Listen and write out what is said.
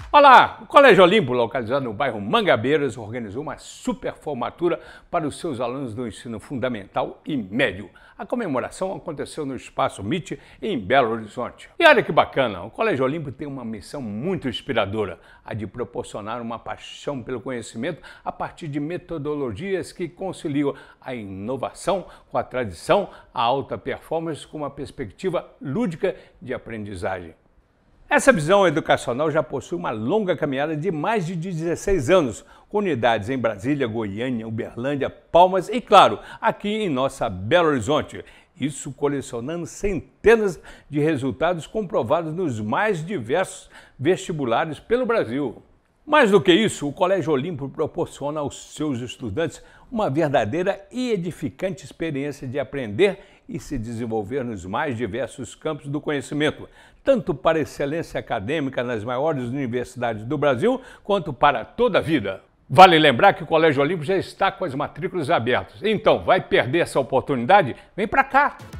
Olá! O Colégio Olimpo, localizado no bairro Mangabeiras, organizou uma super formatura para os seus alunos do ensino fundamental e médio. A comemoração aconteceu no Espaço MIT, em Belo Horizonte. E olha que bacana, o Colégio Olimpo tem uma missão muito inspiradora, a de proporcionar uma paixão pelo conhecimento a partir de metodologias que conciliam a inovação com a tradição, a alta performance com uma perspectiva lúdica de aprendizagem. Essa visão educacional já possui uma longa caminhada de mais de 16 anos, com unidades em Brasília, Goiânia, Uberlândia, Palmas e, claro, aqui em nossa Belo Horizonte. Isso colecionando centenas de resultados comprovados nos mais diversos vestibulares pelo Brasil. Mais do que isso, o Colégio Olimpo proporciona aos seus estudantes uma verdadeira e edificante experiência de aprender e se desenvolver nos mais diversos campos do conhecimento, tanto para a excelência acadêmica nas maiores universidades do Brasil, quanto para toda a vida. Vale lembrar que o Colégio Olimpo já está com as matrículas abertas. Então, vai perder essa oportunidade? Vem para cá!